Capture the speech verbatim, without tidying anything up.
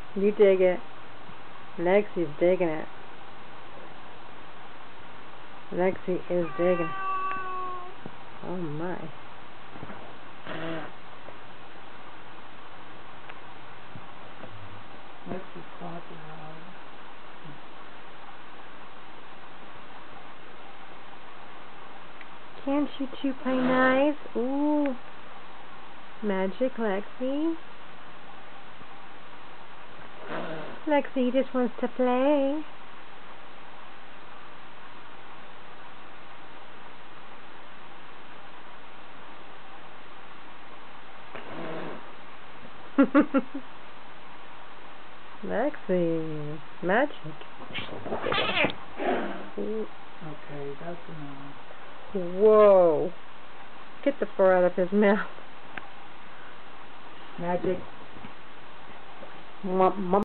You dig it. Lexi's digging it. Lexi is digging. Oh my. Lexi's claws are out. Can't you two play nice? Ooh. Magic, Lexi. Lexi just wants to play. Lexi. Magic. Okay, that's enough. Whoa. Get the fur out of his mouth. Magic. Mom, mom.